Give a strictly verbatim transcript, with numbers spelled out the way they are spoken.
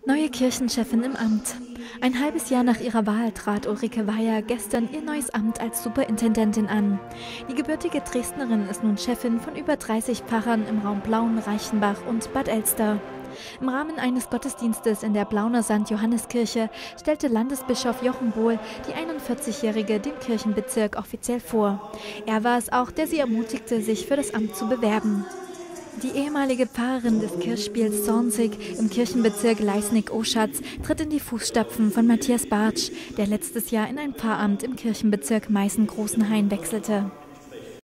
Neue Kirchenchefin im Amt. Ein halbes Jahr nach ihrer Wahl trat Ulrike Weyer gestern ihr neues Amt als Superintendentin an. Die gebürtige Dresdnerin ist nun Chefin von über dreißig Pfarrern im Raum Plauen, Reichenbach und Bad Elster. Im Rahmen eines Gottesdienstes in der Plauner Sankt Johanneskirche stellte Landesbischof Jochen Bohl die einundvierzigjährige dem Kirchenbezirk offiziell vor. Er war es auch, der sie ermutigte, sich für das Amt zu bewerben. Die ehemalige Pfarrerin des Kirchspiels Zornzig im Kirchenbezirk Leisnig-Oschatz tritt in die Fußstapfen von Matthias Bartsch, der letztes Jahr in ein Pfarramt im Kirchenbezirk Meißen-Großenhain wechselte.